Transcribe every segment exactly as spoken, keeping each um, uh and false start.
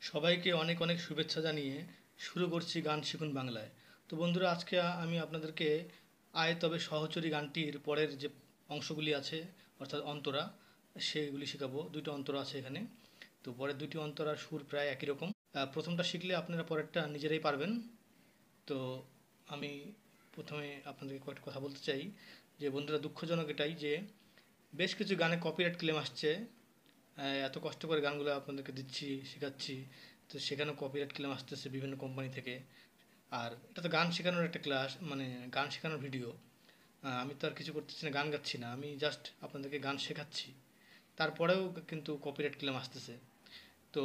সবাইকে অনেক অনেক শুভেচ্ছা জানিয়ে শুরু করছি গান শিখুন বাংলায়। তো বন্ধুরা, আজকে আমি আপনাদেরকে আয় তবে সহচরী গানটির পরের যে অংশগুলি আছে, অর্থাৎ অন্তরা, সেগুলি শেখাবো। দুইটা অন্তরা আছে এখানে। তো পরের দুটি অন্তরার সুর প্রায় একই রকম। আহ, প্রথমটা শিখলে আপনারা পরেরটা নিজেরাই পারবেন। তো আমি প্রথমে আপনাদেরকে কয়েকটা কথা বলতে চাই যে বন্ধুরা, দুঃখজনক এটাই যে বেশ কিছু গানে কপিরাইট ক্লেম আসছে। আহ, এত কষ্ট করে গানগুলো আপনাদেরকে দিচ্ছি, শেখাচ্ছি, তো সেখানেও কপিরাইট ক্লেম আসতেছে বিভিন্ন কোম্পানি থেকে। আর এটা তো গান শেখানোর একটা ক্লাস, মানে গান শেখানোর ভিডিও। আমি তো আর কিছু করতেছি না, গান গাচ্ছি না, আমি জাস্ট আপনাদেরকে গান শেখাচ্ছি। তারপরেও কিন্তু কপিরাইট ক্লেম আসতেছে। তো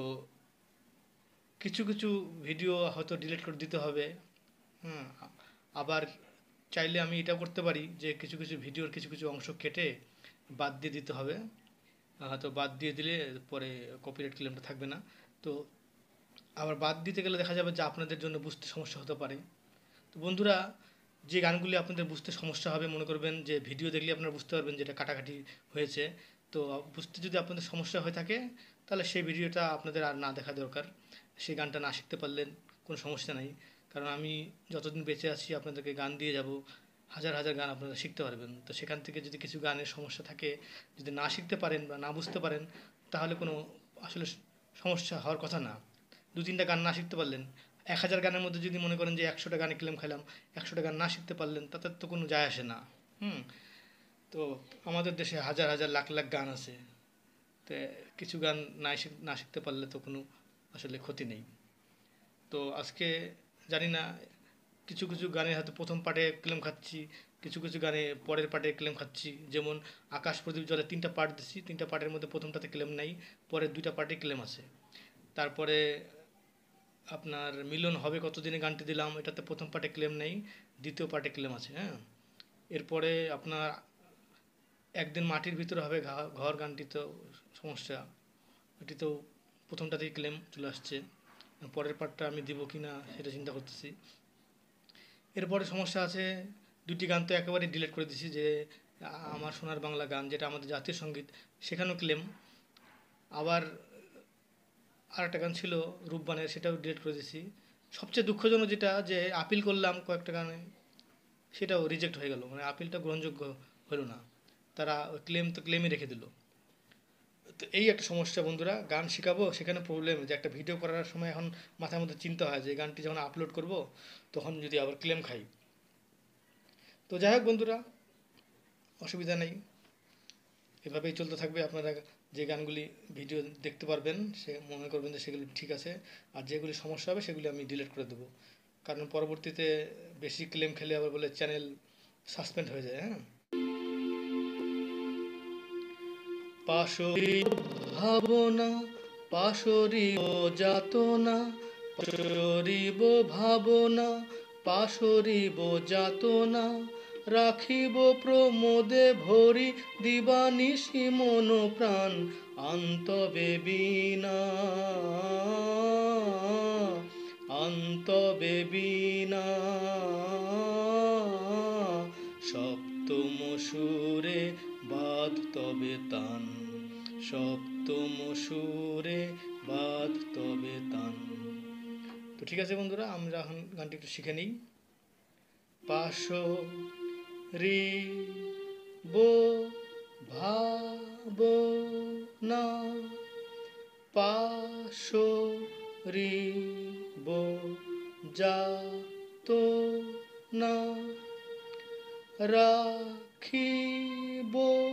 কিছু কিছু ভিডিও হয়তো ডিলিট করে দিতে হবে। হুম। আবার চাইলে আমি এটাও করতে পারি যে কিছু কিছু ভিডিওর কিছু কিছু অংশ কেটে বাদ দিয়ে দিতে হবে। হয়তো বাদ দিয়ে দিলে পরে কপিরাইট ক্লেমটা থাকবে না। তো আবার বাদ দিতে গেলে দেখা যাবে যে আপনাদের জন্য বুঝতে সমস্যা হতে পারে। তো বন্ধুরা, যে গানগুলি আপনাদের বুঝতে সমস্যা হবে, মনে করবেন যে ভিডিও দেখলে আপনারা বুঝতে পারবেন যে এটা কাটাকাটি হয়েছে। তো বুঝতে যদি আপনাদের সমস্যা হয়ে থাকে, তাহলে সেই ভিডিওটা আপনাদের আর না দেখা দরকার। সেই গানটা না শিখতে পারলেন কোনো সমস্যা নাই। কারণ আমি যতদিন বেঁচে আছি আপনাদেরকে গান দিয়ে যাব। হাজার হাজার গান আপনারা শিখতে পারবেন। তো সেখান থেকে যদি কিছু গানের সমস্যা থাকে, যদি না শিখতে পারেন বা না বুঝতে পারেন, তাহলে কোনো আসলে সমস্যা হওয়ার কথা না। দু তিনটা গান না শিখতে পারলেন, এক হাজার গানের মধ্যে যদি মনে করেন যে একশোটা গানে ক্লেম খাইলাম, একশোটা গান না শিখতে পারলেন, তাতে তো কোনো যায় আসে না। হুম। তো আমাদের দেশে হাজার হাজার লাখ লাখ গান আছে। তো কিছু গান না শিখ- না শিখতে পারলে তো কোনো আসলে ক্ষতি নেই। তো আজকে জানি না, কিছু কিছু গানে হয়তো প্রথম পার্টে ক্লেম খাচ্ছি, কিছু কিছু গানে পরের পার্টে ক্লেম খাচ্ছি। যেমন আকাশ প্রদীপ জলে তিনটা পার্ট দিচ্ছি, তিনটা পার্টের মধ্যে প্রথমটাতে ক্লেম নাই, পরের দুইটা পার্টে ক্লেম আছে। তারপরে আপনার মিলন হবে কতদিনে গানটি দিলাম, এটাতে প্রথম পার্টে ক্লেম নেই, দ্বিতীয় পার্টে ক্লেম আছে। হ্যাঁ। এরপরে আপনার একদিন মাটির ভিতরে হবে ঘা- ঘর গানটি তো সমস্যা, এটি তো প্রথমটাতেই ক্লেম চলে আসছে। পরের পার্টটা আমি দিব কি না সেটা চিন্তা করতেছি। এরপরে সমস্যা আছে, দুটি গান তো একেবারে ডিলিট করে দিছি, যে আ- আমার সোনার বাংলা গান, যেটা আমাদের জাতীয় সঙ্গীত, সেখানেও ক্লেম। আবার আর একটা গান ছিল রূপবানের, সেটাও ডিলিট করে দিছি। সবচেয়ে দুঃখজনক যেটা, যে আপিল করলাম কয়েকটা গানে, সেটাও রিজেক্ট হয়ে গেল, মানে আপিলটা গ্রহণযোগ্য হলো না। তারা ক্লেম তো ক্লেমই রেখে দিল। তো এই একটা সমস্যা বন্ধুরা, গান শেখাবো সেখানে প্রবলেম, যে একটা ভিডিও করার সময় এখন মাথার মধ্যে চিন্তা হয় যে এই গানটি যখন আপলোড করব, তখন যদি আবার ক্লেম খাই। তো যাই হোক বন্ধুরা, অসুবিধা নেই, এভাবেই চলতে থাকবে। আপনারা যে গানগুলি ভিডিও দেখতে পারবেন, সে মনে করবেন যে সেগুলি ঠিক আছে, আর যেগুলি সমস্যা হবে সেগুলি আমি ডিলিট করে দেবো। কারণ পরবর্তীতে বেশি ক্লেম খেলে আবার বলে চ্যানেল সাসপেন্ড হয়ে যায়। হ্যাঁ। পাশরি ভাবনা, পাশরিব যাতনা, পাশরিব ভাবনা, পাশরিব যাতনা, রাখিব প্রমোদে ভরি দিবানিশি মন প্রাণ, আন্তবে বিনা, আন্তবে বিনা, সপ্তম সুরে বাদ তবে তান, সপ্তম সুরে বাদ তবে তান। তো ঠিক আছে বন্ধুরা, আমরা এখন গানটি একটু শিখে নিই। পাশ রি বো ভাব না, পাশ রি বো যা তো না, রাখিব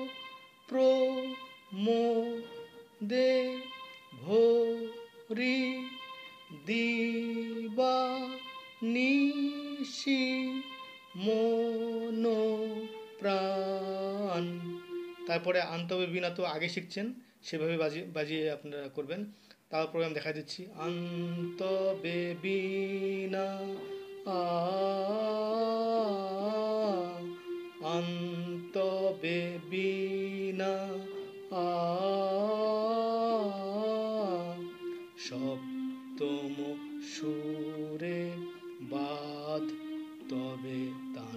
প্রমোদে ভরি দিবানিশি মন প্রাণ। তারপরে আন্তবে বিনা তো আগে শিখছেন, সেভাবে বাজিয়ে বাজিয়ে আপনারা করবেন। তারপরে আমি দেখা দিচ্ছি, আন্তবে বিনা, আ আন্তবে বিনা, আ সপ্তম সুরে বাদ তবে তান।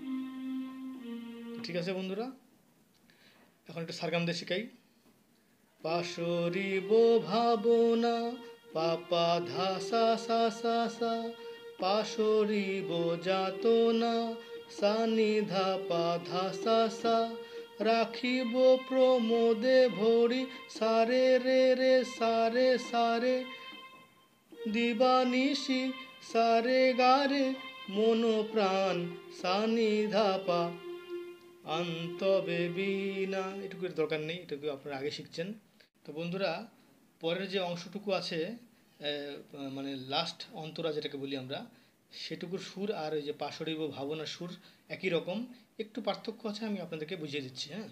ঠিক আছে বন্ধুরা, এখন একটু সারগাম দিয়ে শিখাই। পাশরিব ভাবনা পাপা ধা সা সা সা সা, পাশরিব যাতনা সানি ধা পা ধা সা সা, রাখিব প্রমোদে ভরি সারে রে রে সারে সারে, দিবানিশি সারে গারে মন প্রাণ সানি ধা পা, আন্তবে বিনা। এটুকু দরকার নেই, এটুকু আপনারা আগে শিখছেন। তো বন্ধুরা, পরের যে অংশটুকু আছে আহ, মানে লাস্ট অন্তরা যেটাকে বলি আমরা, সেটুকুর সুর আর ওই যে পাশরিব ভাবনার সুর একই রকম, একটু পার্থক্য আছে, আমি আপনাদেরকে বুঝিয়ে দিচ্ছি। হ্যাঁ,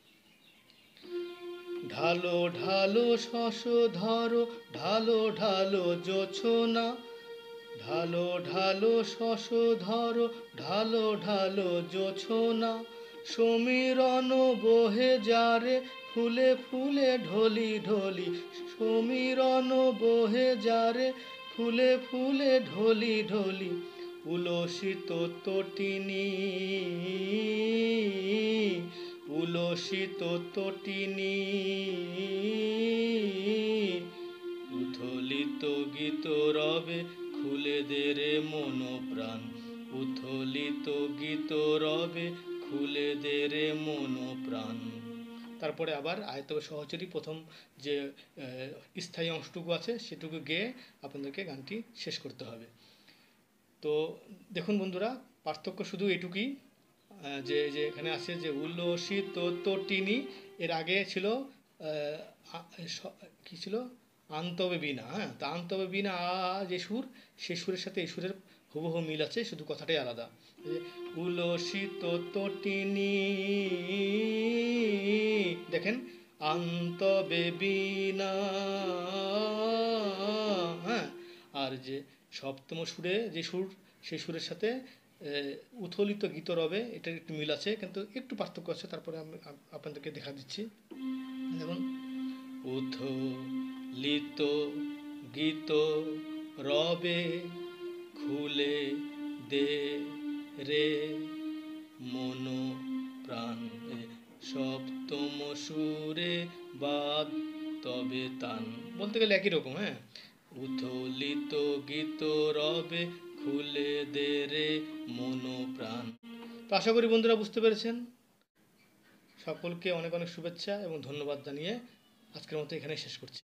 ঢালো ঢালো শশ ধরো, ঢালো ঢালো জোছনা, ঢালো ঢালো শশ ধরো, ঢালো ঢালো জোছনা, সমীরণ বহে যারে ফুলে ফুলে ঢলি ঢলি, সমীরণ বহে যারে ফুলে ফুলে ঢলি ঢলি, উলসিত তটিনী, উলসিত তটিনী, উথলিত গীত রবে খুলে দে রে মন প্রাণ, উথলিত গীত রবে খুলে দে রে মন প্রাণ। তারপরে আবার আয়তবে সহচরী প্রথম যে স্থায়ী অংশটুকু আছে সেটুকু গেয়ে আপনাদেরকে গানটি শেষ করতে হবে। তো দেখুন বন্ধুরা, পার্থক্য শুধু এটুকুই, যে যে এখানে আছে যে উল্লসিত তটিনী, এর আগে ছিল কি ছিল, আন্তবে বিনা। হ্যাঁ, তা আন্তবে বিনা আ যে সুর, সেই সুরের সাথে এই সুরের হুবহু মিল আছে, শুধু কথাটাই আলাদা। উলসিত তটিনী, দেখেন আন্তবে বিনা। হ্যাঁ, আর যে সপ্তম সুরে যে সুর, সেই সুরের সাথে উথলিত গীত রবে, এটার একটু মিল আছে, কিন্তু একটু পার্থক্য আছে। তারপরে আমি আপনাদেরকে দেখা দিচ্ছি। দেখুন, উথলিত গীত রবে খুলে দে রে মন প্রাণ, সপ্তম সুরে বাদ তবে তান, বলতে গেলে একই রকম। হ্যাঁ, উথলিত গীত রবে খুলে দে রে মন প্রাণ। তো আশা করি বন্ধুরা বুঝতে পেরেছেন। সকলকে অনেক অনেক শুভেচ্ছা এবং ধন্যবাদ জানিয়ে আজকের মতো এখানেই শেষ করছি।